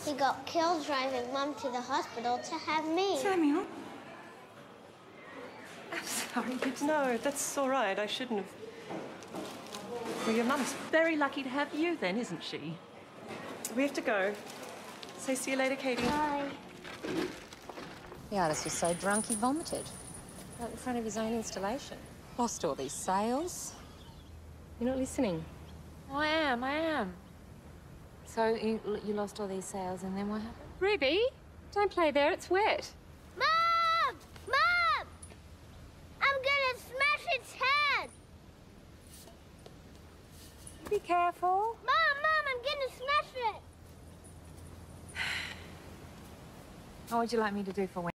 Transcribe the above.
He got killed driving Mum to the hospital to have me. Samuel? I'm sorry, No, that's all right. I shouldn't have. Well, your mum's very lucky to have you then, isn't she? We have to go. Say see you later, Katie. Bye. The artist was so drunk he vomited. Right in front of his own installation. Lost all these sales. You're not listening. Oh, I am. So you lost all these sales and then what happened? Ruby, don't play there, it's wet. Mom! Mom! I'm gonna smash its head! Be careful. Mom, I'm gonna smash it! What would you like me to do for Wendy?